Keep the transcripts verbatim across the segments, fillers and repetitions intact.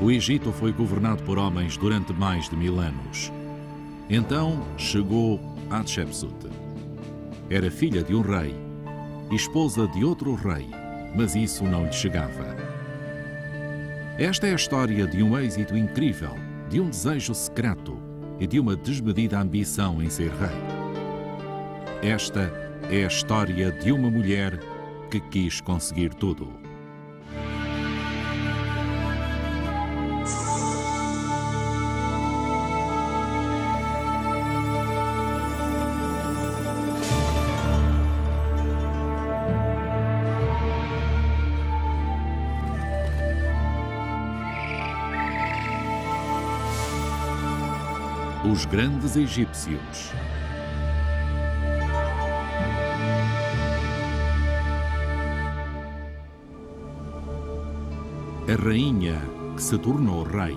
O Egito foi governado por homens durante mais de mil anos. Então chegou Hatshepsut. Era filha de um rei e esposa de outro rei, mas isso não lhe chegava. Esta é a história de um êxito incrível, de um desejo secreto e de uma desmedida ambição em ser rei. Esta é a história de uma mulher que quis conseguir tudo. Os grandes egípcios. A rainha que se tornou rei.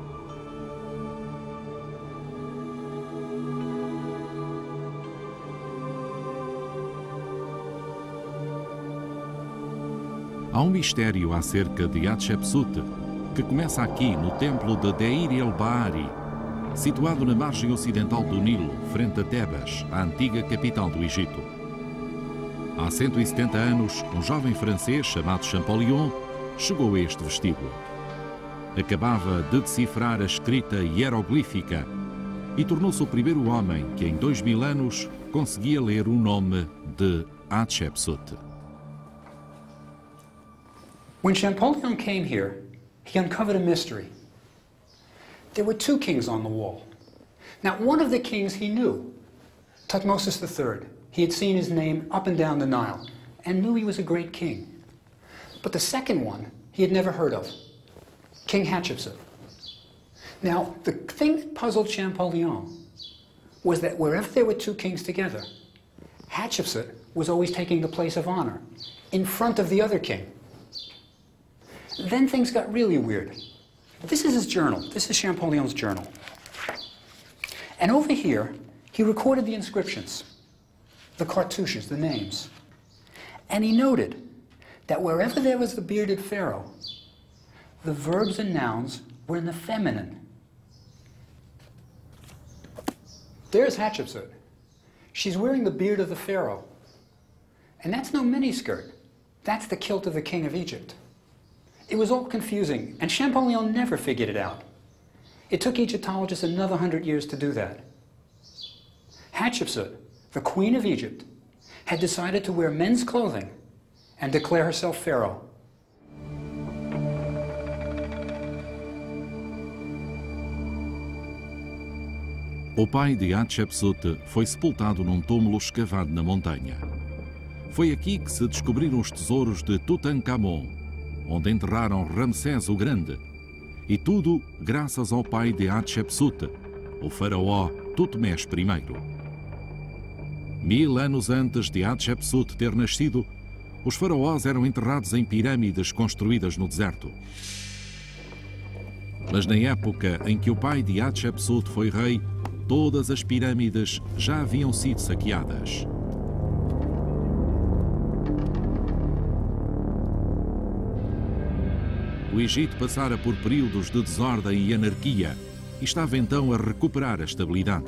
Há um mistério acerca de Hatshepsut que começa aqui no templo de Deir el-Bahari, situado na margem ocidental do Nilo, frente a Tebas, a antiga capital do Egito. Há cento e setenta anos, um jovem francês chamado Champollion chegou a este vestíbulo. Acabava de decifrar a escrita hieroglífica e tornou-se o primeiro homem que, em dois mil anos, conseguia ler o nome de Hatshepsut. When Champollion came here, he uncovered a mystery. There were two kings on the wall. Now, one of the kings he knew, Thutmose the third. He had seen his name up and down the Nile and knew he was a great king. But the second one he had never heard of, King Hatshepsut. Now, the thing that puzzled Champollion was that wherever there were two kings together, Hatshepsut was always taking the place of honor in front of the other king. Then things got really weird. This is his journal. This is Champollion's journal. And over here, he recorded the inscriptions, the cartouches, the names. And he noted that wherever there was the bearded pharaoh, the verbs and nouns were in the feminine. There's Hatshepsut. She's wearing the beard of the pharaoh. And that's no miniskirt. That's the kilt of the king of Egypt. It was all confusing, and Champollion never figured it out. It took Egyptologists another hundred years to do that. Hatshepsut, the queen of Egypt, had decided to wear men's clothing and declare herself pharaoh. O pai de Hatshepsut foi sepultado num túmulo escavado na montanha. Foi aqui que se descobriram os tesouros de Tutankhamon, onde enterraram Ramsés o Grande, e tudo graças ao pai de Hatshepsut, o faraó Tutmés I. Mil anos antes de Hatshepsut ter nascido, os faraós eram enterrados em pirâmides construídas no deserto. Mas na época em que o pai de Hatshepsut foi rei, todas as pirâmides já haviam sido saqueadas. O Egito passara por períodos de desordem e anarquia e estava então a recuperar a estabilidade.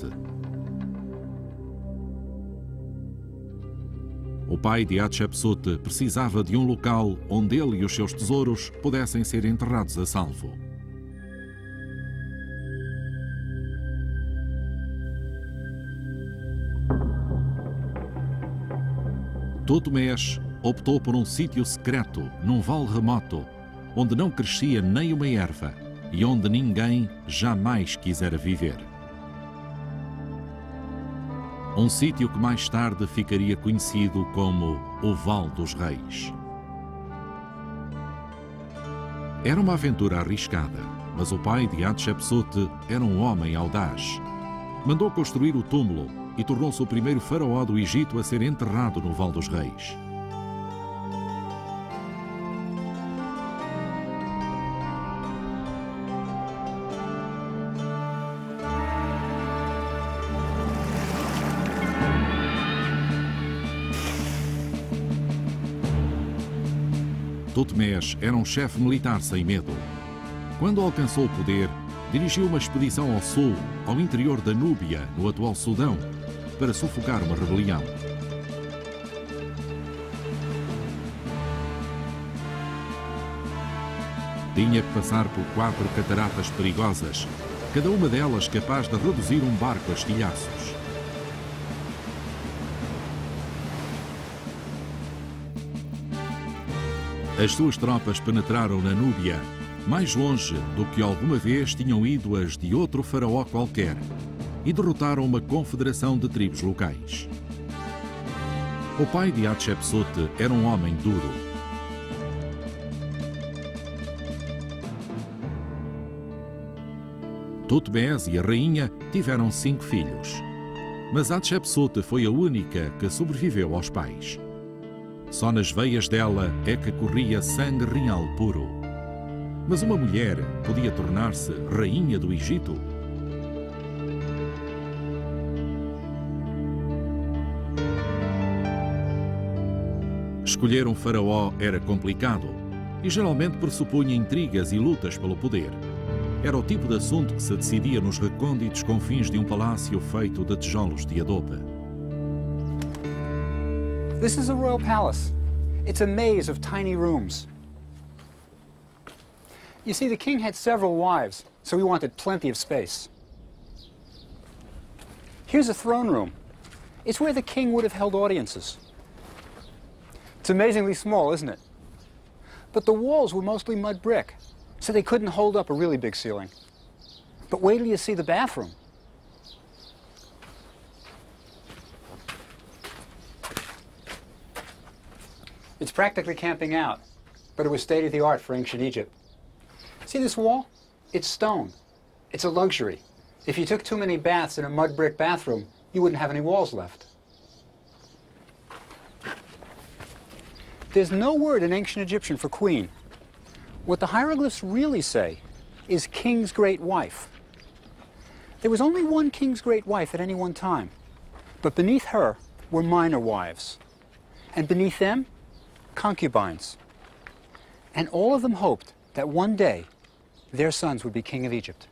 O pai de Hatshepsut precisava de um local onde ele e os seus tesouros pudessem ser enterrados a salvo. Tutmés optou por um sítio secreto, num vale remoto, onde não crescia nem uma erva e onde ninguém jamais quisera viver. Um sítio que mais tarde ficaria conhecido como o Vale dos Reis. Era uma aventura arriscada, mas o pai de Hatshepsut era um homem audaz. Mandou construir o túmulo e tornou-se o primeiro faraó do Egito a ser enterrado no Vale dos Reis. Tutmés era um chefe militar sem medo. Quando alcançou o poder, dirigiu uma expedição ao sul, ao interior da Núbia, no atual Sudão, para sufocar uma rebelião. Tinha que passar por quatro cataratas perigosas, cada uma delas capaz de reduzir um barco a estilhaços. As suas tropas penetraram na Núbia, mais longe do que alguma vez tinham ido as de outro faraó qualquer, e derrotaram uma confederação de tribos locais. O pai de Hatshepsut era um homem duro. Tutmés e a rainha tiveram cinco filhos, mas Hatshepsut foi a única que sobreviveu aos pais. Só nas veias dela é que corria sangue real puro. Mas uma mulher podia tornar-se rainha do Egito? Escolher um faraó era complicado e geralmente pressupunha intrigas e lutas pelo poder. Era o tipo de assunto que se decidia nos recônditos confins de um palácio feito de tijolos de adobe. This is a royal palace. It's a maze of tiny rooms. You see, the king had several wives, so he wanted plenty of space. Here's a throne room. It's where the king would have held audiences. It's amazingly small, isn't it? But the walls were mostly mud brick, so they couldn't hold up a really big ceiling. But wait till you see the bathroom. It's practically camping out, but it was state-of-the-art for ancient Egypt. See this wall? It's stone. It's a luxury. If you took too many baths in a mud brick bathroom, you wouldn't have any walls left. There's no word in ancient Egyptian for queen. What the hieroglyphs really say is king's great wife. There was only one king's great wife at any one time, but beneath her were minor wives, and beneath them, concubines. And all of them hoped that one day their sons would be king of Egypt.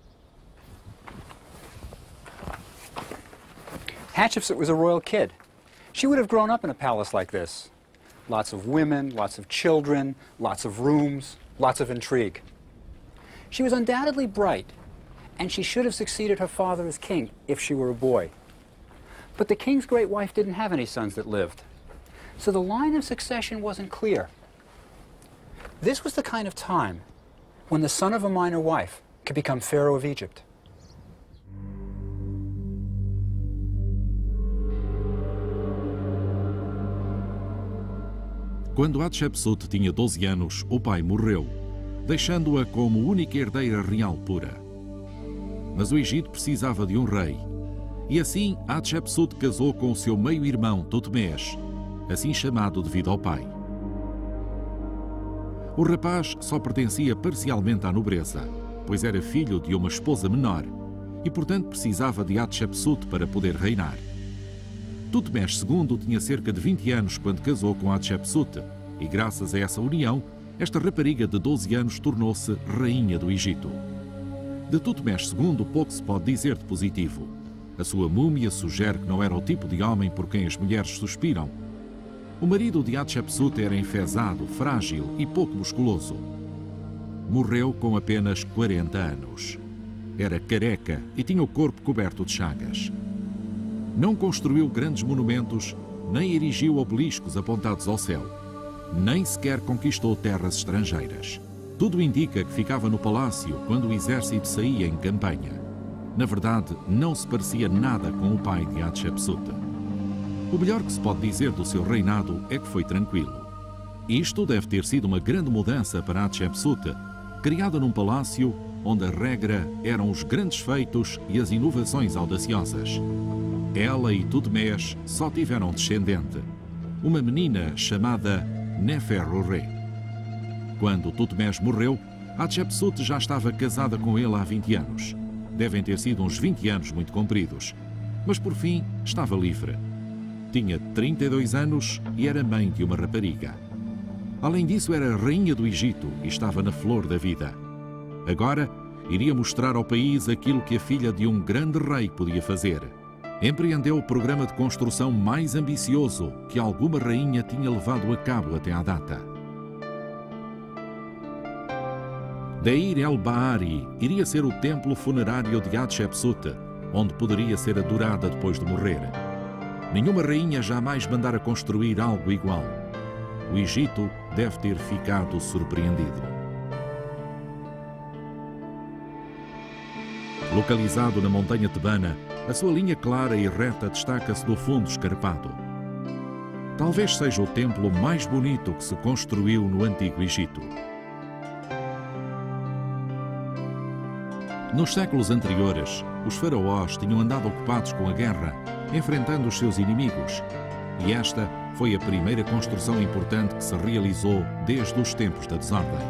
Hatshepsut was a royal kid. She would have grown up in a palace like this. Lots of women, lots of children, lots of rooms, lots of intrigue. She was undoubtedly bright, and she should have succeeded her father as king if she were a boy. But the king's great wife didn't have any sons that lived, so the line of succession wasn't clear. This was the kind of time when the son of a minor wife could become Pharaoh of Egypt. Quando Hatshepsut tinha doze anos, o pai morreu, deixando-a como única herdeira real pura. Mas o Egito precisava de um rei, e assim Hatshepsut casou com o seu meio-irmão Tutmés, assim chamado devido ao pai. O rapaz só pertencia parcialmente à nobreza, pois era filho de uma esposa menor e, portanto, precisava de Hatshepsut para poder reinar. Tutmés segundo tinha cerca de vinte anos quando casou com Hatshepsut e, graças a essa união, esta rapariga de doze anos tornou-se rainha do Egito. De Tutmés segundo pouco se pode dizer de positivo. A sua múmia sugere que não era o tipo de homem por quem as mulheres suspiram. O marido de Hatshepsut era enfesado, frágil e pouco musculoso. Morreu com apenas quarenta anos. Era careca e tinha o corpo coberto de chagas. Não construiu grandes monumentos, nem erigiu obeliscos apontados ao céu. Nem sequer conquistou terras estrangeiras. Tudo indica que ficava no palácio quando o exército saía em campanha. Na verdade, não se parecia nada com o pai de Hatshepsut. O melhor que se pode dizer do seu reinado é que foi tranquilo. Isto deve ter sido uma grande mudança para Hatshepsut, criada num palácio onde a regra eram os grandes feitos e as inovações audaciosas. Ela e Tutmés só tiveram descendente, uma menina chamada Neferu-Re. Quando Tutmés morreu, Hatshepsut já estava casada com ele há vinte anos. Devem ter sido uns vinte anos muito compridos, mas por fim estava livre. Tinha trinta e dois anos e era mãe de uma rapariga. Além disso, era rainha do Egito e estava na flor da vida. Agora, iria mostrar ao país aquilo que a filha de um grande rei podia fazer. Empreendeu o programa de construção mais ambicioso que alguma rainha tinha levado a cabo até à data. Deir el-Bahari iria ser o templo funerário de Hatshepsut, onde poderia ser adorada depois de morrer. Nenhuma rainha jamais mandara construir algo igual. O Egito deve ter ficado surpreendido. Localizado na montanha tebana, a sua linha clara e reta destaca-se do fundo escarpado. Talvez seja o templo mais bonito que se construiu no Antigo Egito. Nos séculos anteriores, os faraós tinham andado ocupados com a guerra, enfrentando os seus inimigos, e esta foi a primeira construção importante que se realizou desde os tempos da desordem.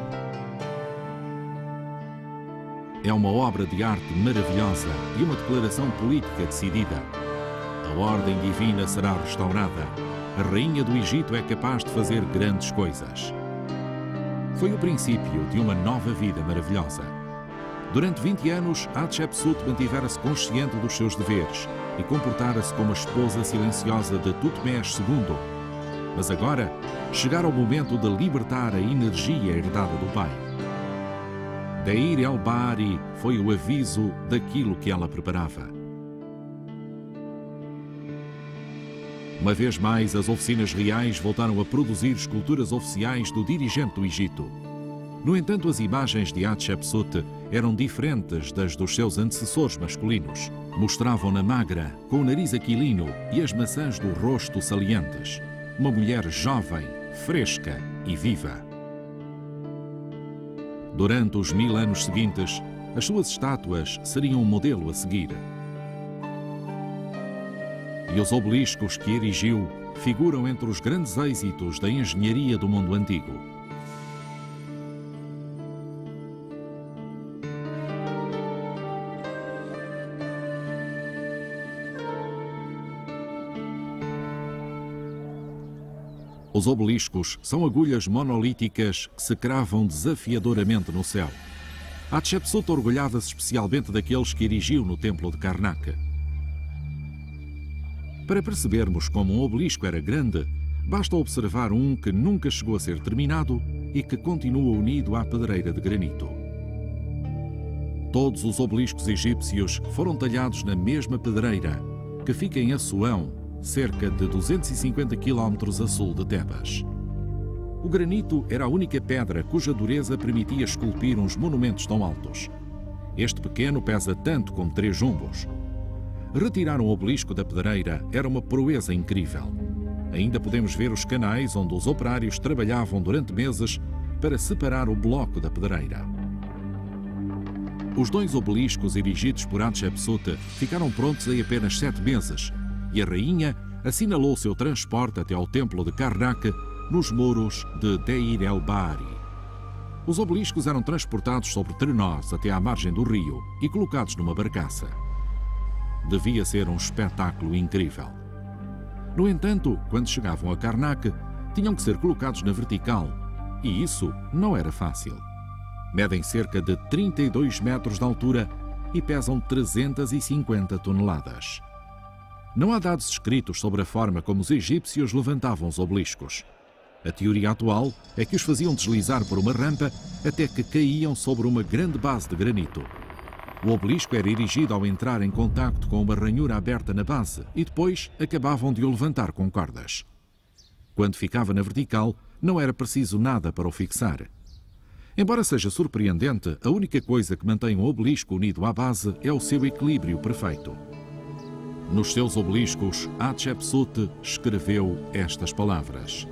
É uma obra de arte maravilhosa e uma declaração política decidida. A ordem divina será restaurada. A rainha do Egito é capaz de fazer grandes coisas. Foi o princípio de uma nova vida maravilhosa. Durante vinte anos, Hatshepsut mantivera-se consciente dos seus deveres e comportara-se como a esposa silenciosa de Tutmés segundo. Mas agora, chegara o momento de libertar a energia herdada do pai. Deir el-Bahari foi o aviso daquilo que ela preparava. Uma vez mais, as oficinas reais voltaram a produzir esculturas oficiais do dirigente do Egito. No entanto, as imagens de Hatshepsut eram diferentes das dos seus antecessores masculinos. Mostravam-na magra, com o nariz aquilino e as maçãs do rosto salientes. Uma mulher jovem, fresca e viva. Durante os mil anos seguintes, as suas estátuas seriam um modelo a seguir. E os obeliscos que erigiu figuram entre os grandes êxitos da engenharia do mundo antigo. Os obeliscos são agulhas monolíticas que se cravam desafiadoramente no céu. Hatshepsut orgulhava-se especialmente daqueles que erigiu no templo de Karnak. Para percebermos como um obelisco era grande, basta observar um que nunca chegou a ser terminado e que continua unido à pedreira de granito. Todos os obeliscos egípcios foram talhados na mesma pedreira, que fica em Assuão, cerca de duzentos e cinquenta quilómetros a sul de Tebas. O granito era a única pedra cuja dureza permitia esculpir uns monumentos tão altos. Este pequeno pesa tanto como três jumbos. Retirar um obelisco da pedreira era uma proeza incrível. Ainda podemos ver os canais onde os operários trabalhavam durante meses para separar o bloco da pedreira. Os dois obeliscos erigidos por Hatshepsut ficaram prontos em apenas sete meses, e a rainha assinalou seu transporte até ao templo de Karnak nos muros de Deir el-Bahari. Os obeliscos eram transportados sobre trenós até à margem do rio e colocados numa barcaça. Devia ser um espetáculo incrível. No entanto, quando chegavam a Karnak, tinham que ser colocados na vertical, e isso não era fácil. Medem cerca de trinta e dois metros de altura e pesam trezentas e cinquenta toneladas. Não há dados escritos sobre a forma como os egípcios levantavam os obeliscos. A teoria atual é que os faziam deslizar por uma rampa até que caíam sobre uma grande base de granito. O obelisco era erigido ao entrar em contacto com uma ranhura aberta na base e depois acabavam de o levantar com cordas. Quando ficava na vertical, não era preciso nada para o fixar. Embora seja surpreendente, a única coisa que mantém um obelisco unido à base é o seu equilíbrio perfeito. Nos seus obeliscos, Hatshepsut escreveu estas palavras: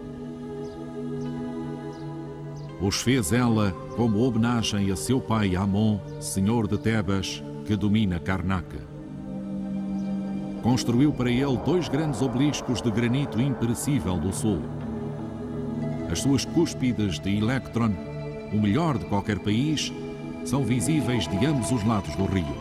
os fez ela como homenagem a seu pai Amon, senhor de Tebas, que domina Karnak. Construiu para ele dois grandes obeliscos de granito imperecível do sul. As suas cúspides de Electron, o melhor de qualquer país, são visíveis de ambos os lados do rio.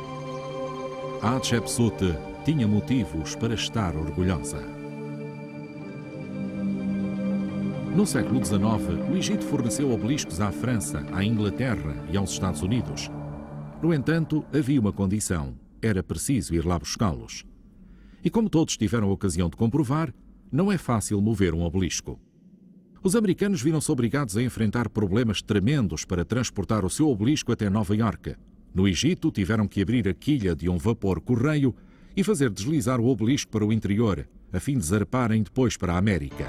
Hatshepsut tinha motivos para estar orgulhosa. No século dezenove, o Egito forneceu obeliscos à França, à Inglaterra e aos Estados Unidos. No entanto, havia uma condição: era preciso ir lá buscá-los. E como todos tiveram a ocasião de comprovar, não é fácil mover um obelisco. Os americanos viram-se obrigados a enfrentar problemas tremendos para transportar o seu obelisco até Nova Iorque. No Egito, tiveram que abrir a quilha de um vapor-correio e fazer deslizar o obelisco para o interior, a fim de zarparem depois para a América.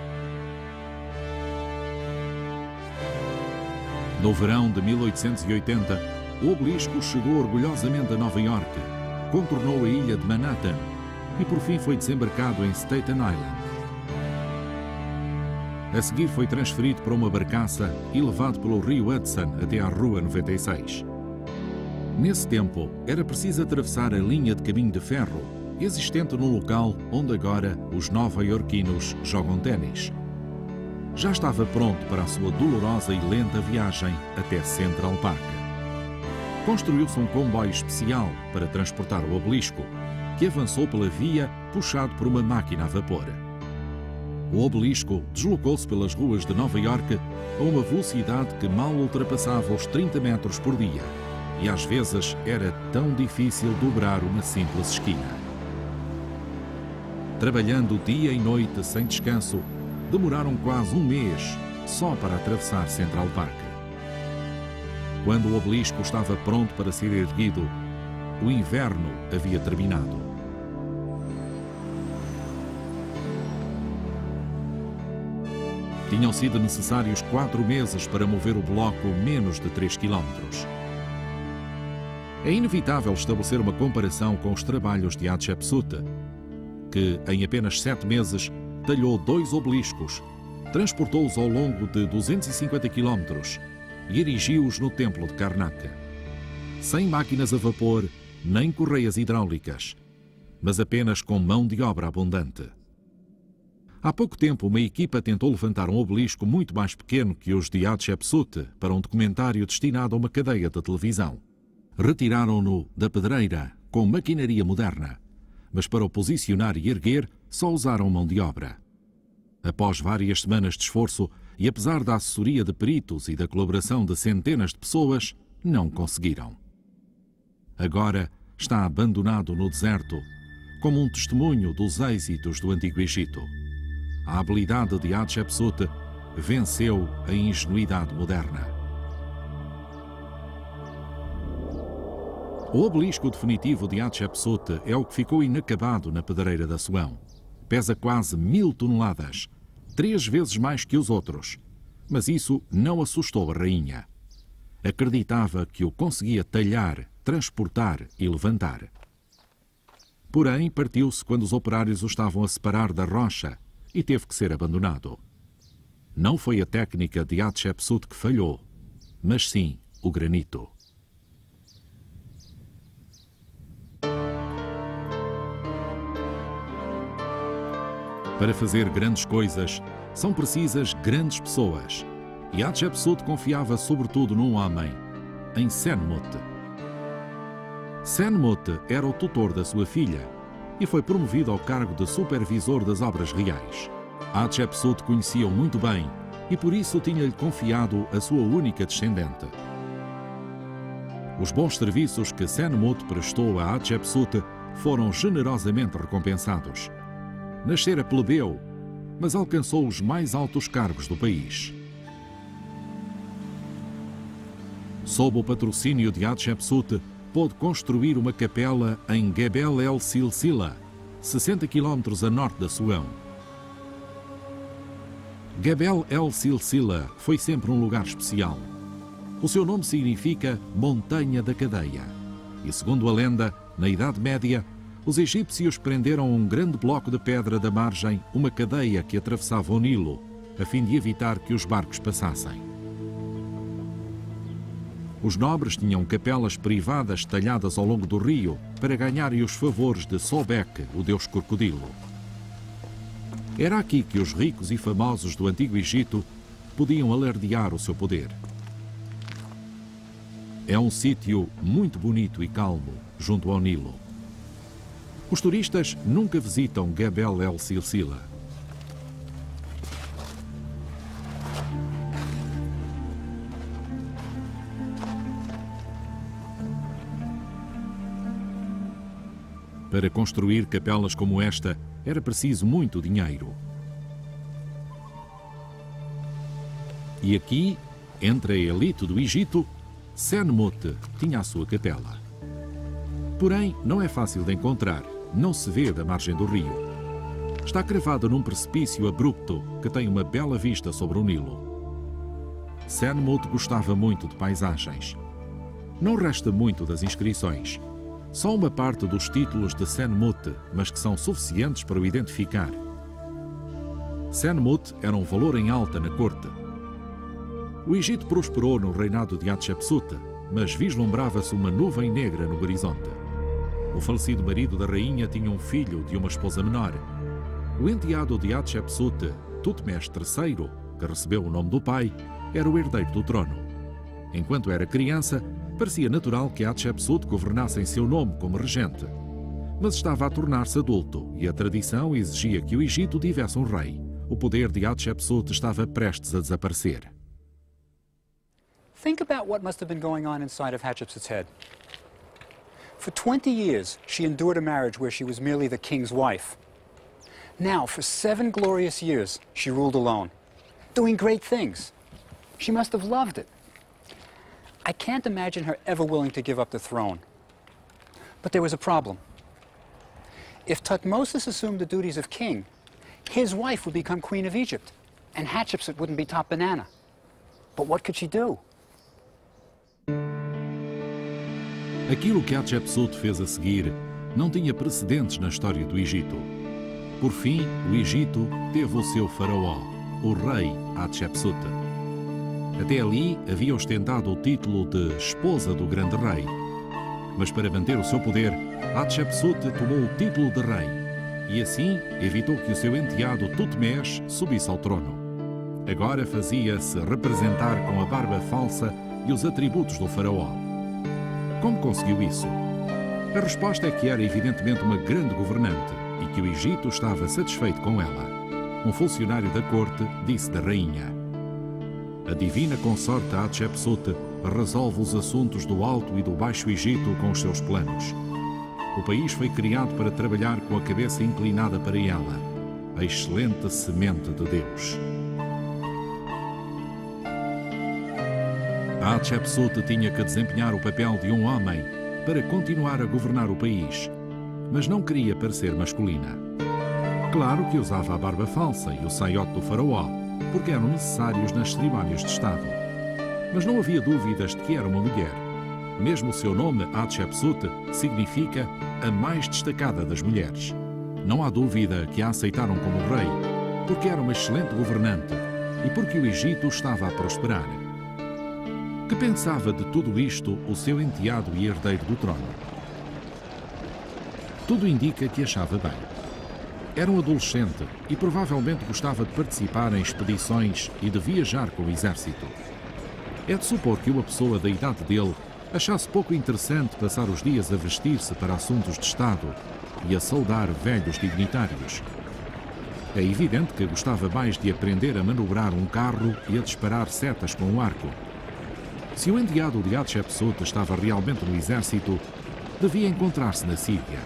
No verão de mil oitocentos e oitenta, o obelisco chegou orgulhosamente a Nova Iorque, contornou a ilha de Manhattan e por fim foi desembarcado em Staten Island. A seguir foi transferido para uma barcaça e levado pelo rio Hudson até à Rua noventa e seis. Nesse tempo, era preciso atravessar a linha de caminho de ferro, existente no local onde agora os nova-iorquinos jogam ténis. Já estava pronto para a sua dolorosa e lenta viagem até Central Park. Construiu-se um comboio especial para transportar o obelisco, que avançou pela via puxado por uma máquina a vapor. O obelisco deslocou-se pelas ruas de Nova Iorque a uma velocidade que mal ultrapassava os trinta metros por dia, e às vezes era tão difícil dobrar uma simples esquina. Trabalhando dia e noite sem descanso, demoraram quase um mês só para atravessar Central Park. Quando o obelisco estava pronto para ser erguido, o inverno havia terminado. Tinham sido necessários quatro meses para mover o bloco menos de três quilómetros. É inevitável estabelecer uma comparação com os trabalhos de Hatshepsut, que, em apenas sete meses, talhou dois obeliscos, transportou-os ao longo de duzentos e cinquenta quilómetros e erigiu-os no templo de Karnak. Sem máquinas a vapor, nem correias hidráulicas, mas apenas com mão de obra abundante. Há pouco tempo, uma equipa tentou levantar um obelisco muito mais pequeno que os de Hatshepsut para um documentário destinado a uma cadeia de televisão. Retiraram-no da pedreira com maquinaria moderna, mas para o posicionar e erguer só usaram mão de obra. Após várias semanas de esforço e apesar da assessoria de peritos e da colaboração de centenas de pessoas, não conseguiram. Agora está abandonado no deserto, como um testemunho dos êxitos do Antigo Egito. A habilidade de Hatshepsut venceu a ingenuidade moderna. O obelisco definitivo de Hatshepsut é o que ficou inacabado na pedreira de Assuão. Pesa quase mil toneladas, três vezes mais que os outros. Mas isso não assustou a rainha. Acreditava que o conseguia talhar, transportar e levantar. Porém, partiu-se quando os operários o estavam a separar da rocha e teve que ser abandonado. Não foi a técnica de Hatshepsut que falhou, mas sim o granito. Para fazer grandes coisas, são precisas grandes pessoas. E Hatshepsut confiava sobretudo num homem, em Senmut. Senmut era o tutor da sua filha e foi promovido ao cargo de supervisor das obras reais. Hatshepsut conhecia-o muito bem e por isso tinha-lhe confiado a sua única descendente. Os bons serviços que Senmut prestou a Hatshepsut foram generosamente recompensados. Nascera plebeu, mas alcançou os mais altos cargos do país. Sob o patrocínio de Hatshepsut, pôde construir uma capela em Gebel El Silsila, sessenta quilómetros a norte de Assuão. Gebel El Silsila foi sempre um lugar especial. O seu nome significa Montanha da Cadeia. E segundo a lenda, na Idade Média, os egípcios prenderam a um grande bloco de pedra da margem uma cadeia que atravessava o Nilo, a fim de evitar que os barcos passassem. Os nobres tinham capelas privadas talhadas ao longo do rio para ganharem os favores de Sobek, o deus crocodilo. Era aqui que os ricos e famosos do Antigo Egito podiam alardear o seu poder. É um sítio muito bonito e calmo, junto ao Nilo. Os turistas nunca visitam Gebel El Silsila. Para construir capelas como esta, era preciso muito dinheiro. E aqui, entre a elite do Egito, Senmut tinha a sua capela. Porém, não é fácil de encontrar, não se vê da margem do rio. Está cravada num precipício abrupto que tem uma bela vista sobre o Nilo. Senmut gostava muito de paisagens. Não resta muito das inscrições. Só uma parte dos títulos de Senmut, mas que são suficientes para o identificar. Senmut era um valor em alta na corte. O Egito prosperou no reinado de Hatshepsut, mas vislumbrava-se uma nuvem negra no horizonte. O falecido marido da rainha tinha um filho de uma esposa menor. O enteado de Hatshepsut, Tutmés terceiro, que recebeu o nome do pai, era o herdeiro do trono. Enquanto era criança, parecia natural que Hatshepsut governasse em seu nome como regente. Mas estava a tornar-se adulto e a tradição exigia que o Egito tivesse um rei. O poder de Hatshepsut estava prestes a desaparecer. Think about what must have been going on inside of Hatshepsut's head. For twenty years, she endured a marriage where she was merely the king's wife. Now, for seven glorious years, she ruled alone, doing great things. She must have loved it. I can't imagine her ever willing to give up the throne. But there was a problem. If Thutmose assumed the duties of king, his wife would become queen of Egypt, and Hatshepsut wouldn't be top banana. But what could she do? Aquilo que Hatshepsut fez a seguir não tinha precedentes na história do Egito. Por fim, o Egito teve o seu faraó, o rei Hatshepsut. Até ali havia ostentado o título de esposa do grande rei. Mas para manter o seu poder, Hatshepsut tomou o título de rei e assim evitou que o seu enteado Tutmés subisse ao trono. Agora fazia-se representar com a barba falsa e os atributos do faraó. Como conseguiu isso? A resposta é que era evidentemente uma grande governante e que o Egito estava satisfeito com ela. Um funcionário da corte disse da rainha: a divina consorte Hatshepsut resolve os assuntos do Alto e do Baixo Egito com os seus planos. O país foi criado para trabalhar com a cabeça inclinada para ela, a excelente semente de Deus. Hatshepsut tinha que desempenhar o papel de um homem para continuar a governar o país, mas não queria parecer masculina. Claro que usava a barba falsa e o saiote do faraó, porque eram necessários nas cerimónias de Estado. Mas não havia dúvidas de que era uma mulher. Mesmo o seu nome, Hatshepsut, significa a mais destacada das mulheres. Não há dúvida que a aceitaram como rei, porque era uma excelente governante e porque o Egito estava a prosperar. Que pensava de tudo isto o seu enteado e herdeiro do trono? Tudo indica que achava bem. Era um adolescente e provavelmente gostava de participar em expedições e de viajar com o exército. É de supor que uma pessoa da idade dele achasse pouco interessante passar os dias a vestir-se para assuntos de Estado e a saudar velhos dignitários. É evidente que gostava mais de aprender a manobrar um carro e a disparar setas com um arco. Se o enteado de Hatshepsut estava realmente no exército, devia encontrar-se na Síria.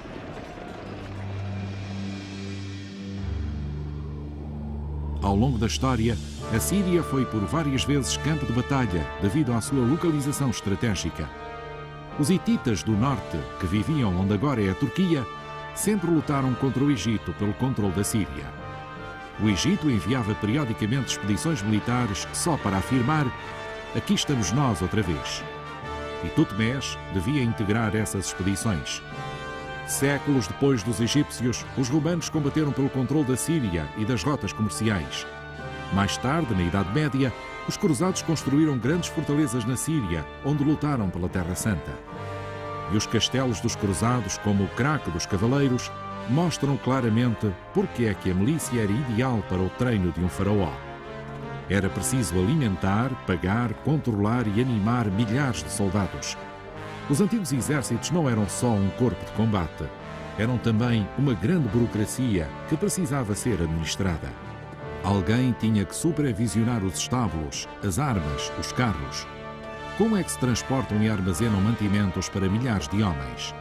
Ao longo da história, a Síria foi por várias vezes campo de batalha devido à sua localização estratégica. Os hititas do norte, que viviam onde agora é a Turquia, sempre lutaram contra o Egito pelo controle da Síria. O Egito enviava periodicamente expedições militares só para afirmar: aqui estamos nós outra vez. E Tutmés devia integrar essas expedições. Séculos depois dos egípcios, os romanos combateram pelo controle da Síria e das rotas comerciais. Mais tarde, na Idade Média, os cruzados construíram grandes fortalezas na Síria, onde lutaram pela Terra Santa. E os castelos dos cruzados, como o craque dos cavaleiros, mostram claramente porque é que a milícia era ideal para o treino de um faraó. Era preciso alimentar, pagar, controlar e animar milhares de soldados. Os antigos exércitos não eram só um corpo de combate, eram também uma grande burocracia que precisava ser administrada. Alguém tinha que supervisionar os estábulos, as armas, os carros. Como é que se transportam e armazenam mantimentos para milhares de homens?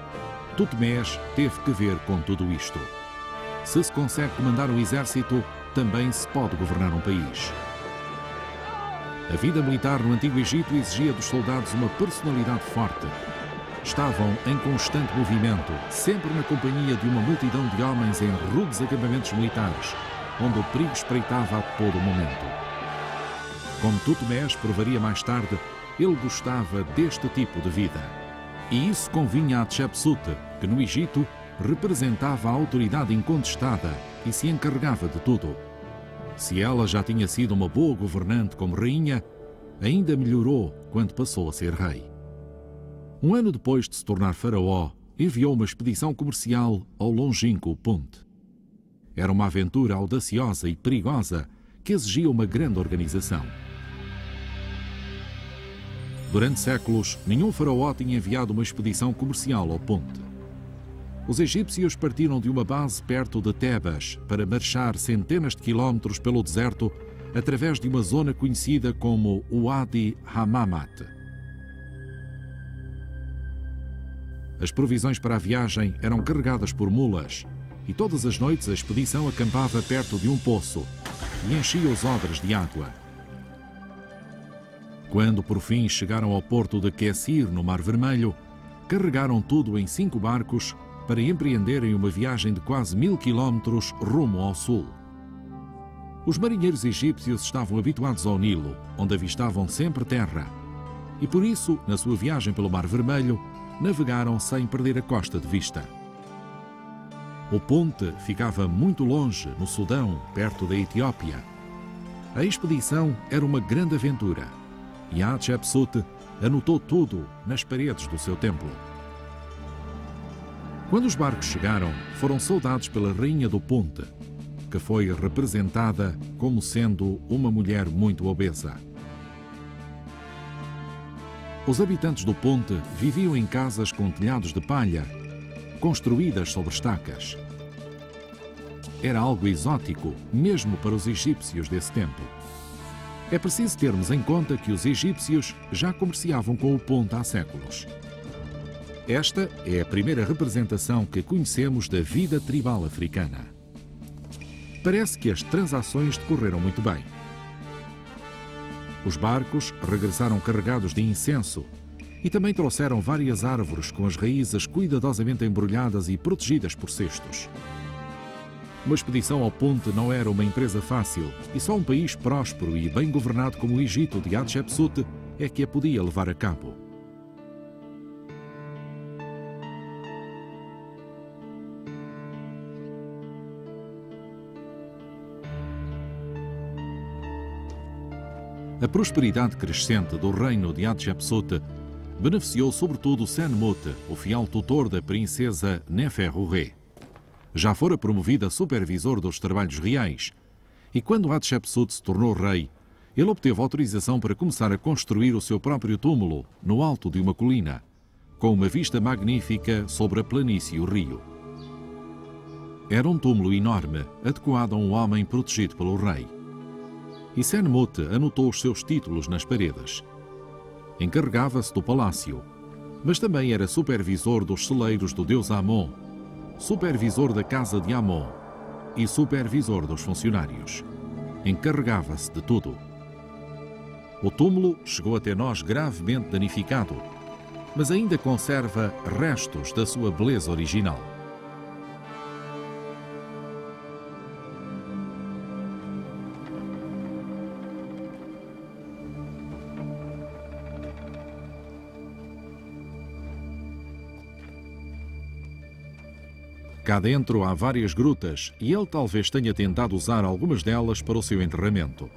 Tutmés teve que ver com tudo isto. Se se consegue comandar um exército, também se pode governar um país. A vida militar no Antigo Egito exigia dos soldados uma personalidade forte. Estavam em constante movimento, sempre na companhia de uma multidão de homens em rudes acampamentos militares, onde o perigo espreitava a todo momento. Como Tutmés provaria mais tarde, ele gostava deste tipo de vida. E isso convinha a Hatshepsut, que no Egito representava a autoridade incontestada e se encarregava de tudo. Se ela já tinha sido uma boa governante como rainha, ainda melhorou quando passou a ser rei. Um ano depois de se tornar faraó, enviou uma expedição comercial ao longínquo Punt. Era uma aventura audaciosa e perigosa que exigia uma grande organização. Durante séculos, nenhum faraó tinha enviado uma expedição comercial ao Punt. Os egípcios partiram de uma base perto de Tebas para marchar centenas de quilómetros pelo deserto através de uma zona conhecida como o Wadi Hamamat. As provisões para a viagem eram carregadas por mulas e todas as noites a expedição acampava perto de um poço e enchia os odres de água. Quando por fim chegaram ao porto de Quessir, no Mar Vermelho, carregaram tudo em cinco barcos para empreenderem uma viagem de quase mil quilómetros rumo ao sul. Os marinheiros egípcios estavam habituados ao Nilo, onde avistavam sempre terra, e por isso, na sua viagem pelo Mar Vermelho, navegaram sem perder a costa de vista. O Ponte ficava muito longe, no Sudão, perto da Etiópia. A expedição era uma grande aventura, e Hatshepsut anotou tudo nas paredes do seu templo. Quando os barcos chegaram, foram saudados pela rainha do Ponte, que foi representada como sendo uma mulher muito obesa. Os habitantes do Ponte viviam em casas com telhados de palha, construídas sobre estacas. Era algo exótico, mesmo para os egípcios desse tempo. É preciso termos em conta que os egípcios já comerciavam com o Ponte há séculos. Esta é a primeira representação que conhecemos da vida tribal africana. Parece que as transações decorreram muito bem. Os barcos regressaram carregados de incenso e também trouxeram várias árvores com as raízes cuidadosamente embrulhadas e protegidas por cestos. Uma expedição ao Ponte não era uma empresa fácil e só um país próspero e bem governado como o Egito de Hatshepsut é que a podia levar a cabo. A prosperidade crescente do reino de Hatshepsut beneficiou sobretudo Senmut, o fiel tutor da princesa Neferurê. Já fora promovido a supervisor dos trabalhos reais, e quando Hatshepsut se tornou rei, ele obteve autorização para começar a construir o seu próprio túmulo no alto de uma colina, com uma vista magnífica sobre a planície e o rio. Era um túmulo enorme, adequado a um homem protegido pelo rei. E Senmut anotou os seus títulos nas paredes. Encarregava-se do palácio, mas também era supervisor dos celeiros do deus Amon, supervisor da casa de Amon e supervisor dos funcionários. Encarregava-se de tudo. O túmulo chegou até nós gravemente danificado, mas ainda conserva restos da sua beleza original. Cá dentro há várias grutas e ele talvez tenha tentado usar algumas delas para o seu enterramento.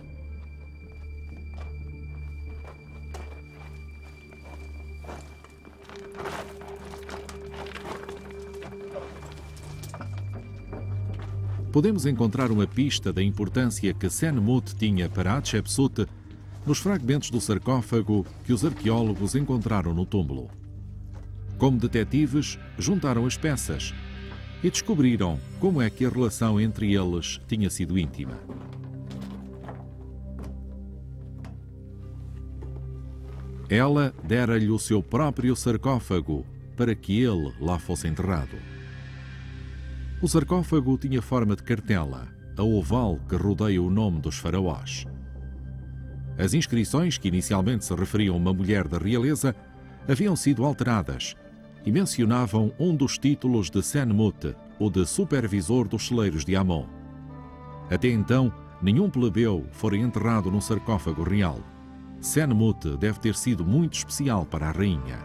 Podemos encontrar uma pista da importância que Senmut tinha para Hatshepsut nos fragmentos do sarcófago que os arqueólogos encontraram no túmulo. Como detetives, juntaram as peças e descobriram como é que a relação entre eles tinha sido íntima. Ela dera-lhe o seu próprio sarcófago para que ele lá fosse enterrado. O sarcófago tinha forma de cartela, a oval que rodeia o nome dos faraós. As inscrições, que inicialmente se referiam a uma mulher da realeza, haviam sido alteradas e mencionavam um dos títulos de Senmut, o de supervisor dos celeiros de Amon. Até então, nenhum plebeu fora enterrado num sarcófago real. Senmut deve ter sido muito especial para a rainha.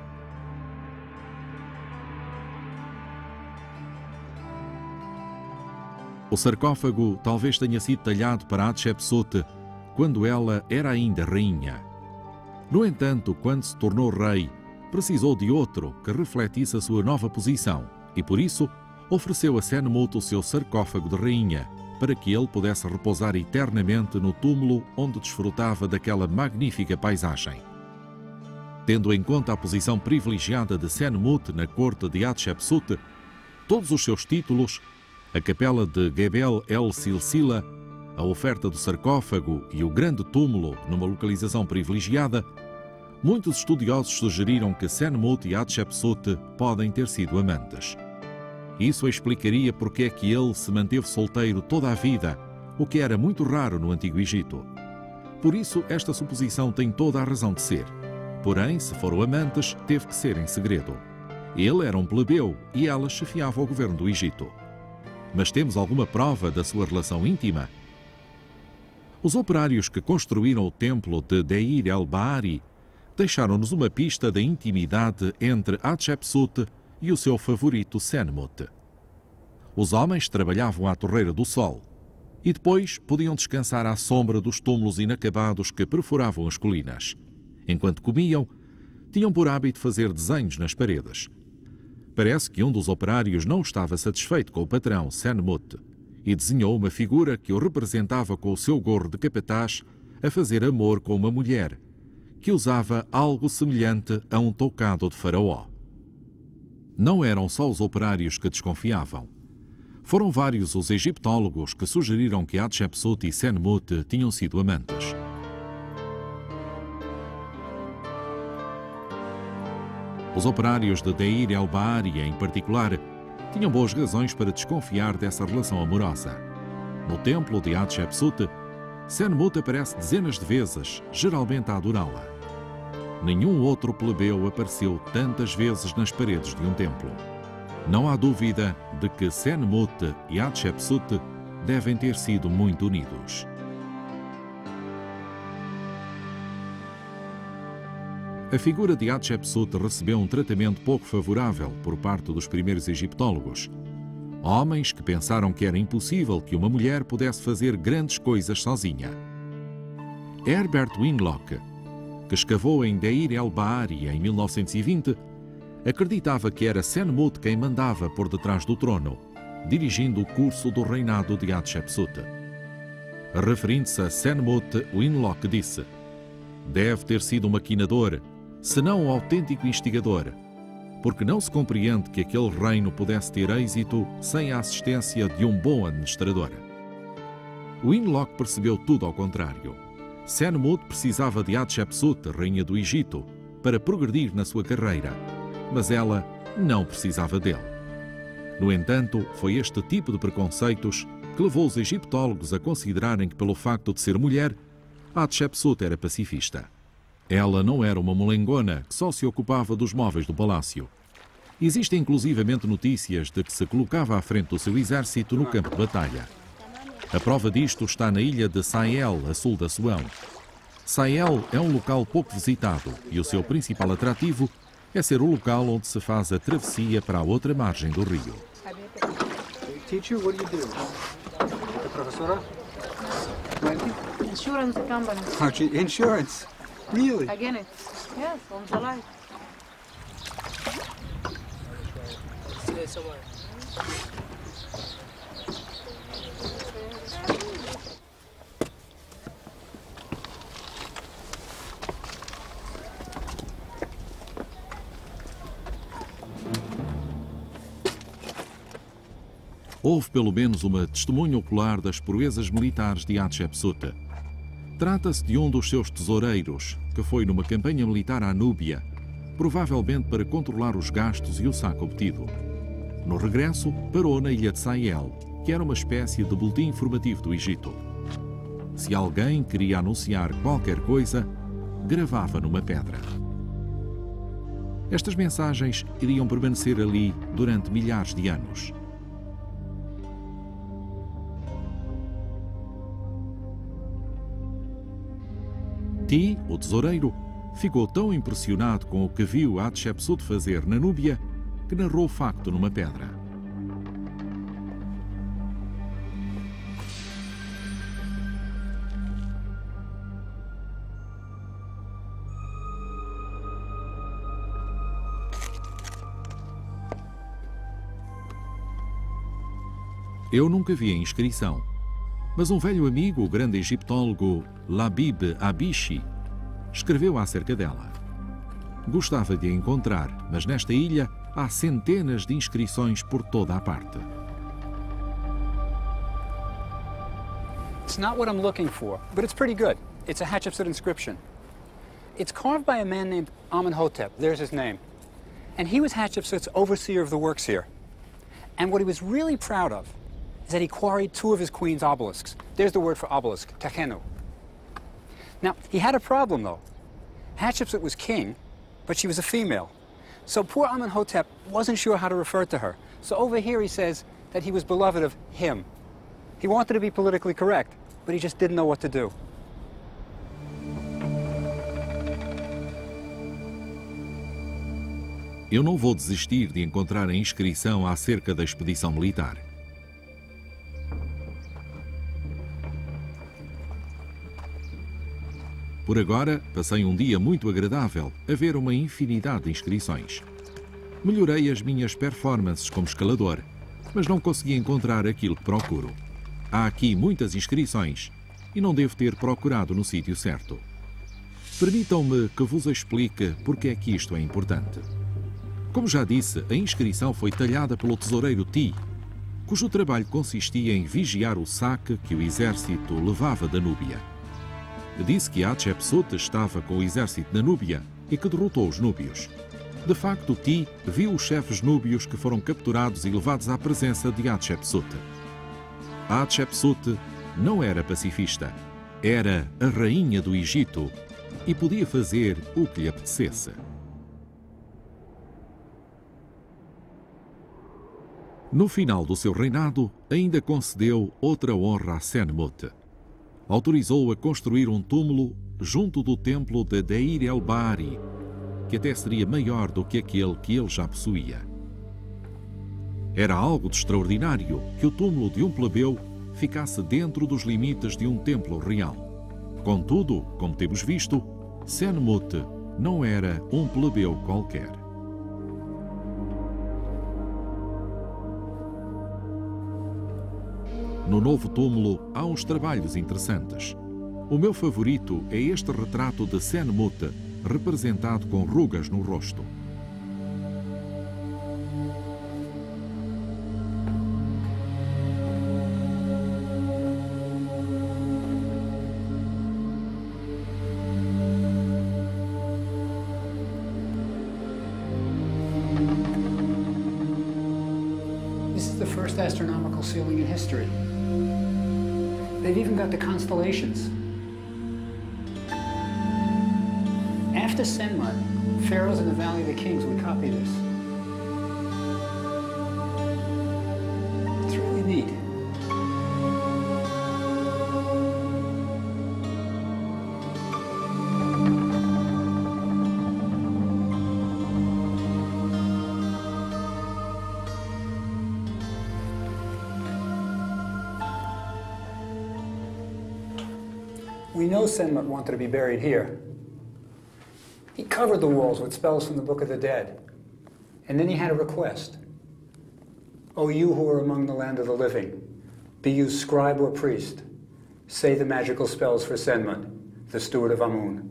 O sarcófago talvez tenha sido talhado para Hatshepsut quando ela era ainda rainha. No entanto, quando se tornou rei, precisou de outro que refletisse a sua nova posição e, por isso, ofereceu a Senmut o seu sarcófago de rainha, para que ele pudesse repousar eternamente no túmulo onde desfrutava daquela magnífica paisagem. Tendo em conta a posição privilegiada de Senmut na corte de Hatshepsut, todos os seus títulos, a capela de Gebel el-Silsila, a oferta do sarcófago e o grande túmulo numa localização privilegiada, muitos estudiosos sugeriram que Senmut e Hatshepsut podem ter sido amantes. Isso explicaria porque é que ele se manteve solteiro toda a vida, o que era muito raro no Antigo Egito. Por isso, esta suposição tem toda a razão de ser. Porém, se foram amantes, teve que ser em segredo. Ele era um plebeu e ela chefiava o governo do Egito. Mas temos alguma prova da sua relação íntima? Os operários que construíram o templo de Deir el-Bahari deixaram-nos uma pista da intimidade entre Hatshepsut e o seu favorito Senmut. Os homens trabalhavam à torreira do sol e depois podiam descansar à sombra dos túmulos inacabados que perfuravam as colinas. Enquanto comiam, tinham por hábito fazer desenhos nas paredes. Parece que um dos operários não estava satisfeito com o patrão, Senmut, e desenhou uma figura que o representava com o seu gorro de capataz a fazer amor com uma mulher, que usava algo semelhante a um toucado de faraó. Não eram só os operários que desconfiavam. Foram vários os egiptólogos que sugeriram que Hatshepsut e Senmut tinham sido amantes. Os operários de Deir el-Bahari, em particular, tinham boas razões para desconfiar dessa relação amorosa. No templo de Hatshepsut, Senmut aparece dezenas de vezes, geralmente a adorá-la. Nenhum outro plebeu apareceu tantas vezes nas paredes de um templo. Não há dúvida de que Senmut e Hatshepsut devem ter sido muito unidos. A figura de Hatshepsut recebeu um tratamento pouco favorável por parte dos primeiros egiptólogos. Homens que pensaram que era impossível que uma mulher pudesse fazer grandes coisas sozinha. Herbert Winlock, que escavou em Deir el-Bahari em mil novecentos e vinte, acreditava que era Senmut quem mandava por detrás do trono, dirigindo o curso do reinado de Hatshepsut. Referindo-se a Senmut, Winlock disse: deve ter sido um maquinador, se não um autêntico instigador, porque não se compreende que aquele reino pudesse ter êxito sem a assistência de um bom administrador. Winlock percebeu tudo ao contrário. Senmut precisava de Hatshepsut, rainha do Egito, para progredir na sua carreira, mas ela não precisava dele. No entanto, foi este tipo de preconceitos que levou os egiptólogos a considerarem que, pelo facto de ser mulher, Hatshepsut era pacifista. Ela não era uma molengona que só se ocupava dos móveis do palácio. Existem inclusivamente notícias de que se colocava à frente do seu exército no campo de batalha. A prova disto está na ilha de Sahel, a sul da Suão. Sahel é um local pouco visitado e o seu principal atrativo é ser o local onde se faz a travessia para a outra margem do rio. Teacher, what do you do? The professora? Insurance company. Insurance? Really? Again, it. Yes, on the life. Stay somewhere. Houve pelo menos uma testemunha ocular das proezas militares de Hatshepsut. Trata-se de um dos seus tesoureiros, que foi numa campanha militar à Núbia, provavelmente para controlar os gastos e o saco obtido. No regresso, parou na ilha de Sayel, que era uma espécie de boletim informativo do Egito. Se alguém queria anunciar qualquer coisa, gravava numa pedra. Estas mensagens iriam permanecer ali durante milhares de anos. Ti, o tesoureiro, ficou tão impressionado com o que viu Hatshepsut fazer na Núbia que narrou o facto numa pedra. Eu nunca vi a inscrição, mas um velho amigo, o grande egiptólogo Labib Abishi, escreveu acerca dela. Gostava de a encontrar, mas nesta ilha há centenas de inscrições por toda a parte. It's not what I'm looking for, but it's pretty good. It's a Hatshepsut inscription. It's carved by a man named Amenhotep. There's his name. And he was Hatshepsut's overseer of the works here. And what he was really proud of is that he quarried two of his queen's obelisks. There's the word for obelisk, Tekhenu. Now, he had a problem, though. Hatshepsut was king, but she was a female. So poor Amenhotep wasn't sure how to refer to her. So over here he says that he was beloved of him. He wanted to be politically correct, but he just didn't know what to do. Eu não vou desistir de encontrar a inscrição acerca da expedição militar. Por agora, passei um dia muito agradável a ver uma infinidade de inscrições. Melhorei as minhas performances como escalador, mas não consegui encontrar aquilo que procuro. Há aqui muitas inscrições e não devo ter procurado no sítio certo. Permitam-me que vos explique porque é que isto é importante. Como já disse, a inscrição foi talhada pelo tesoureiro Ti, cujo trabalho consistia em vigiar o saque que o exército levava da Núbia. Disse que Hatshepsut estava com o exército na Núbia e que derrotou os núbios. De facto, Ti viu os chefes núbios que foram capturados e levados à presença de Hatshepsut. Hatshepsut não era pacifista, era a rainha do Egito e podia fazer o que lhe apetecesse. No final do seu reinado, ainda concedeu outra honra a Senmut. Autorizou-o a construir um túmulo junto do templo de Deir el-Bahari, que até seria maior do que aquele que ele já possuía. Era algo de extraordinário que o túmulo de um plebeu ficasse dentro dos limites de um templo real. Contudo, como temos visto, Senmut não era um plebeu qualquer. No novo túmulo há uns trabalhos interessantes. O meu favorito é este retrato de Senmut, representado com rugas no rosto. This is the first astronomical ceiling in history. They've even got the constellations. After Senmut, pharaohs in the Valley of the Kings would copy this. It's really neat. We know Senmut wanted to be buried here. He covered the walls with spells from the Book of the Dead. And then he had a request. O you who are among the land of the living, be you scribe or priest, say the magical spells for Senmut, the steward of Amun.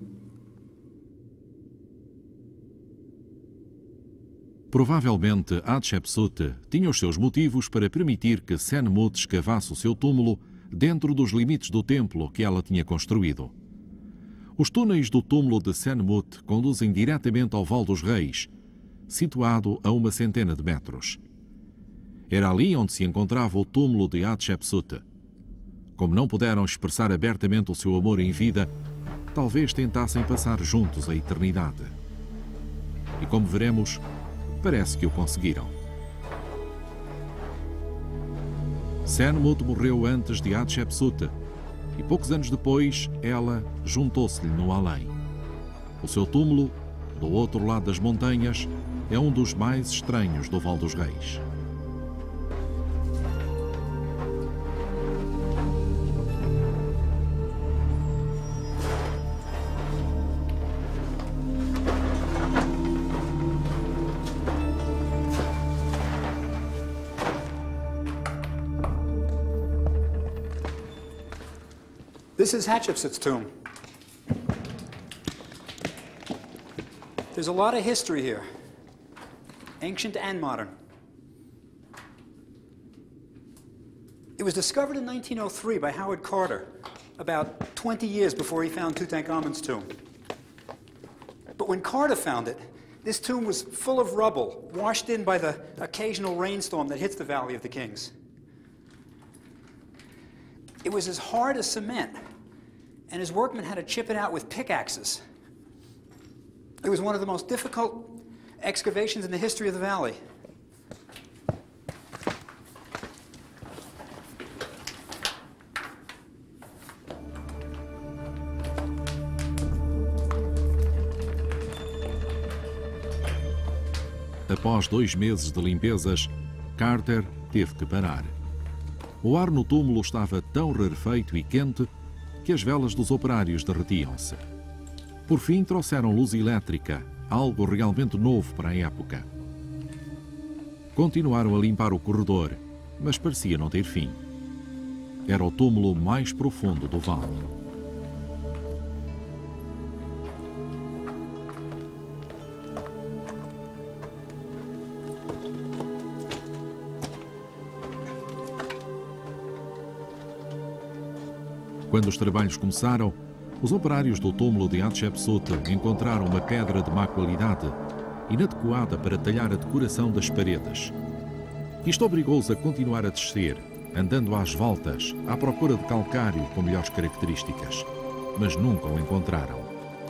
Provavelmente Hatshepsut tinha os seus motivos para permitir que Senmut escavasse o seu túmulo dentro dos limites do templo que ela tinha construído. Os túneis do túmulo de Senmut conduzem diretamente ao Val dos Reis, situado a uma centena de metros. Era ali onde se encontrava o túmulo de Hatshepsut. Como não puderam expressar abertamente o seu amor em vida, talvez tentassem passar juntos a eternidade. E como veremos, parece que o conseguiram. Senmut morreu antes de Hatshepsut e poucos anos depois ela juntou-se-lhe no além. O seu túmulo, do outro lado das montanhas, é um dos mais estranhos do Val dos Reis. This is Hatshepsut's tomb. There's a lot of history here, ancient and modern. It was discovered in nineteen oh three by Howard Carter, about twenty years before he found Tutankhamun's tomb. But when Carter found it, this tomb was full of rubble, washed in by the occasional rainstorm that hits the Valley of the Kings. It was as hard as cement, and his workmen had to chip it out with pickaxes. It was one of the most difficult excavations in the history of the valley. Após dois meses de limpezas, Carter teve que parar. O ar no túmulo estava tão rarefeito e quente que as velas dos operários derretiam-se. Por fim, trouxeram luz elétrica, algo realmente novo para a época. Continuaram a limpar o corredor, mas parecia não ter fim. Era o túmulo mais profundo do vale. Quando os trabalhos começaram, os operários do túmulo de Hatshepsut encontraram uma pedra de má qualidade, inadequada para talhar a decoração das paredes. Isto obrigou-os a continuar a descer, andando às voltas, à procura de calcário com melhores características, mas nunca o encontraram.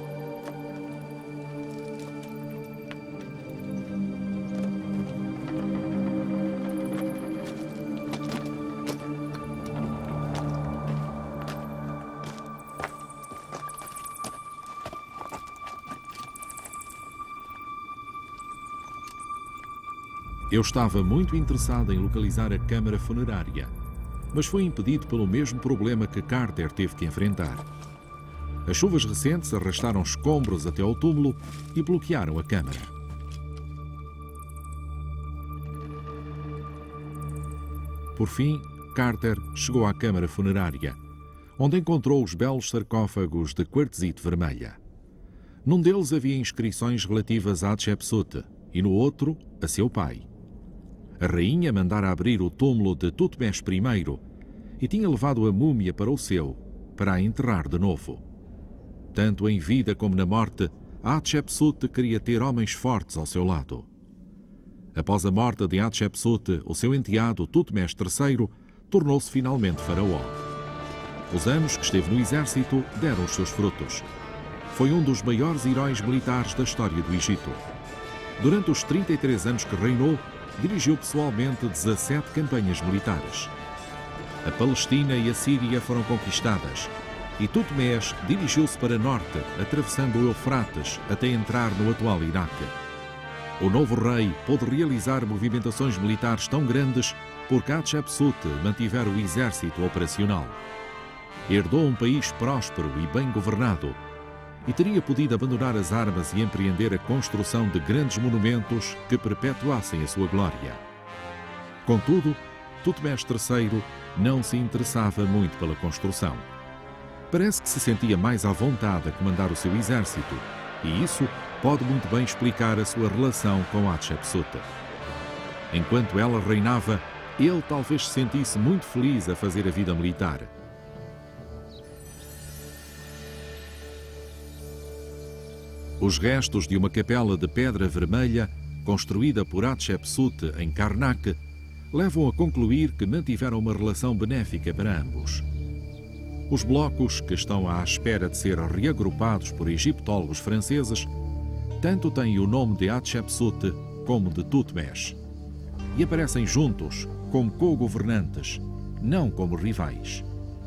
Eu estava muito interessado em localizar a câmara funerária, mas foi impedido pelo mesmo problema que Carter teve que enfrentar. As chuvas recentes arrastaram escombros até ao túmulo e bloquearam a câmara. Por fim, Carter chegou à câmara funerária, onde encontrou os belos sarcófagos de quartzite vermelha. Num deles havia inscrições relativas a Hatshepsut e no outro, a seu pai. A rainha mandara abrir o túmulo de Tutmés I e tinha levado a múmia para o seu, para a enterrar de novo. Tanto em vida como na morte, Hatshepsut queria ter homens fortes ao seu lado. Após a morte de Hatshepsut, o seu enteado Tutmés terceiro tornou-se finalmente faraó. Os anos que esteve no exército deram os seus frutos. Foi um dos maiores heróis militares da história do Egito. Durante os trinta e três anos que reinou, dirigiu pessoalmente dezassete campanhas militares. A Palestina e a Síria foram conquistadas e Tutmés dirigiu-se para norte, atravessando o Eufrates até entrar no atual Iraque. O novo rei pôde realizar movimentações militares tão grandes porque Hatshepsut mantivera o exército operacional. Herdou um país próspero e bem governado e teria podido abandonar as armas e empreender a construção de grandes monumentos que perpetuassem a sua glória. Contudo, Tutmés terceiro não se interessava muito pela construção. Parece que se sentia mais à vontade a comandar o seu exército, e isso pode muito bem explicar a sua relação com Hatshepsut. Enquanto ela reinava, ele talvez se sentisse muito feliz a fazer a vida militar. Os restos de uma capela de pedra vermelha, construída por Hatshepsut em Karnak, levam a concluir que mantiveram uma relação benéfica para ambos. Os blocos, que estão à espera de ser reagrupados por egiptólogos franceses, tanto têm o nome de Hatshepsut como de Thutmés, e aparecem juntos como co-governantes, não como rivais.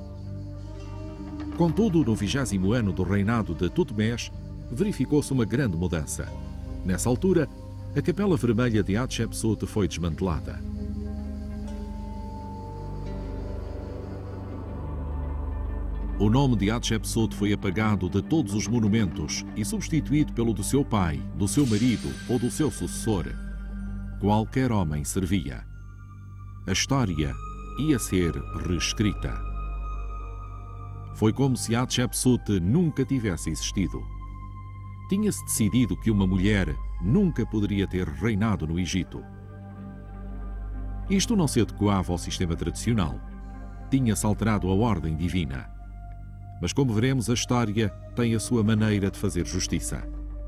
Contudo, no vigésimo ano do reinado de Thutmés, verificou-se uma grande mudança. Nessa altura, a Capela Vermelha de Hatshepsut foi desmantelada. O nome de Hatshepsut foi apagado de todos os monumentos e substituído pelo do seu pai, do seu marido ou do seu sucessor. Qualquer homem servia. A história ia ser reescrita. Foi como se Hatshepsut nunca tivesse existido. Tinha-se decidido que uma mulher nunca poderia ter reinado no Egito. Isto não se adequava ao sistema tradicional. Tinha-se alterado a ordem divina. Mas, como veremos, a história tem a sua maneira de fazer justiça.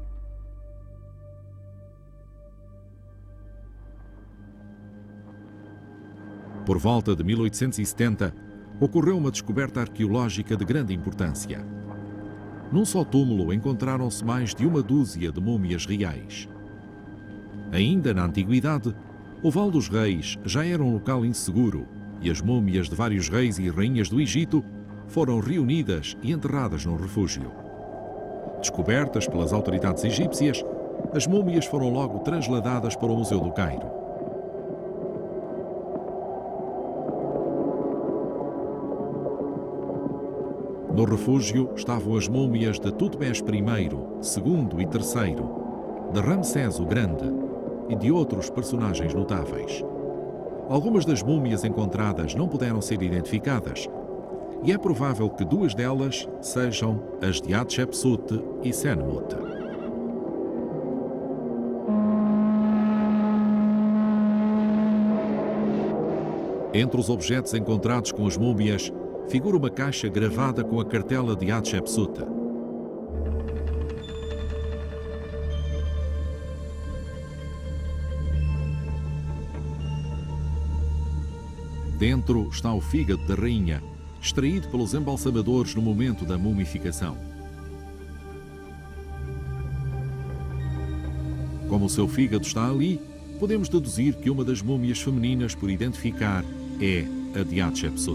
Por volta de mil oitocentos e setenta, ocorreu uma descoberta arqueológica de grande importância. Num só túmulo encontraram-se mais de uma dúzia de múmias reais. Ainda na Antiguidade, o Vale dos Reis já era um local inseguro e as múmias de vários reis e rainhas do Egito foram reunidas e enterradas num refúgio. Descobertas pelas autoridades egípcias, as múmias foram logo transladadas para o Museu do Cairo. No refúgio estavam as múmias de Thutmés primeiro, segundo e terceiro, de Ramsés o Grande e de outros personagens notáveis. Algumas das múmias encontradas não puderam ser identificadas, e é provável que duas delas sejam as de Hatshepsut e Senmut. Entre os objetos encontrados com as múmias, figura uma caixa gravada com a cartela de Hatshepsut. Dentro está o fígado da rainha, extraído pelos embalsamadores no momento da mumificação. Como o seu fígado está ali, podemos deduzir que uma das múmias femininas por identificar é a de Hatshepsut.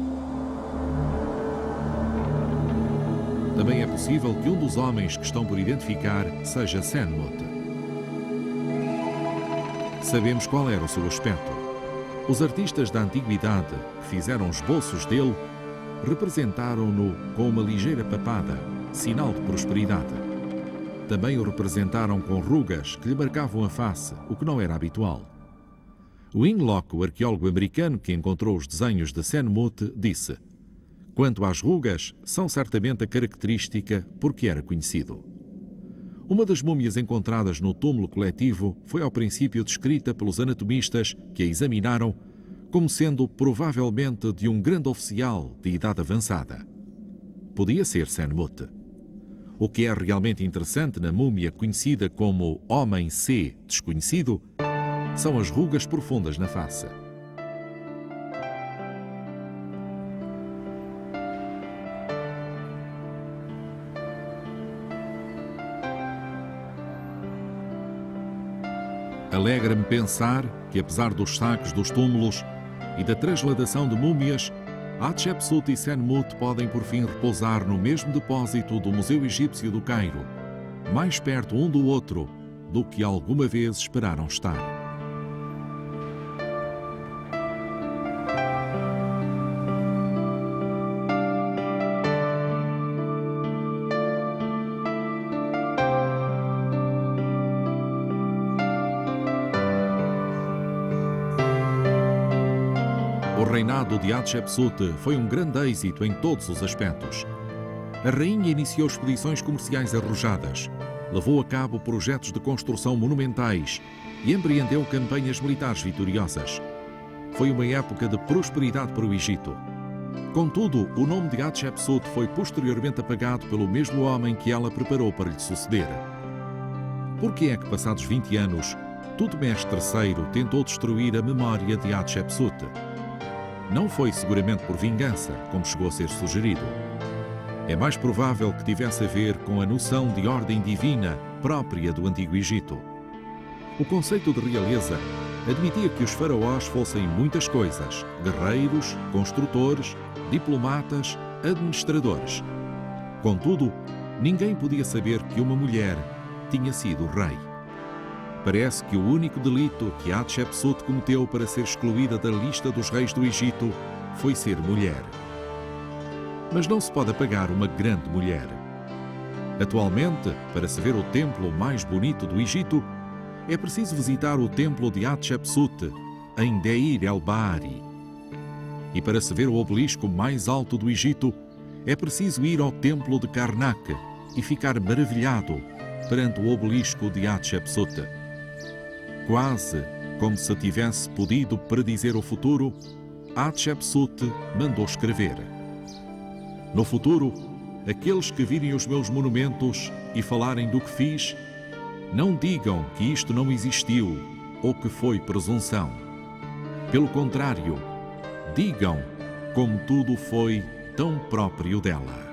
Também é possível que um dos homens que estão por identificar seja Senmut. Sabemos qual era o seu aspecto. Os artistas da antiguidade que fizeram esboços dele representaram-no com uma ligeira papada, sinal de prosperidade. Também o representaram com rugas que lhe marcavam a face, o que não era habitual. O Inlock, o arqueólogo americano que encontrou os desenhos de Senmut, disse: quanto às rugas, são certamente a característica porque era conhecido. Uma das múmias encontradas no túmulo coletivo foi ao princípio descrita pelos anatomistas que a examinaram como sendo provavelmente de um grande oficial de idade avançada. Podia ser Senmut. O que é realmente interessante na múmia conhecida como Homem C desconhecido são as rugas profundas na face. Alegra-me pensar que, apesar dos saques dos túmulos e da transladação de múmias, Hatshepsut e Senmut podem por fim repousar no mesmo depósito do Museu Egípcio do Cairo, mais perto um do outro do que alguma vez esperaram estar. O reinado de Hatshepsut foi um grande êxito em todos os aspectos. A rainha iniciou expedições comerciais arrojadas, levou a cabo projetos de construção monumentais e empreendeu campanhas militares vitoriosas. Foi uma época de prosperidade para o Egito. Contudo, o nome de Hatshepsut foi posteriormente apagado pelo mesmo homem que ela preparou para lhe suceder. Por que é que, passados vinte anos, Tutmés terceiro tentou destruir a memória de Hatshepsut? Não foi seguramente por vingança, como chegou a ser sugerido. É mais provável que tivesse a ver com a noção de ordem divina própria do Antigo Egito. O conceito de realeza admitia que os faraós fossem muitas coisas: guerreiros, construtores, diplomatas, administradores. Contudo, ninguém podia saber que uma mulher tinha sido rei. Parece que o único delito que Hatshepsut cometeu para ser excluída da lista dos reis do Egito foi ser mulher. Mas não se pode apagar uma grande mulher. Atualmente, para se ver o templo mais bonito do Egito, é preciso visitar o templo de Hatshepsut, em Deir el-Bahari. E para se ver o obelisco mais alto do Egito, é preciso ir ao templo de Karnak e ficar maravilhado perante o obelisco de Hatshepsut. Quase como se tivesse podido predizer o futuro, Hatshepsut mandou escrever: no futuro, aqueles que virem os meus monumentos e falarem do que fiz, não digam que isto não existiu ou que foi presunção. Pelo contrário, digam como tudo foi tão próprio dela.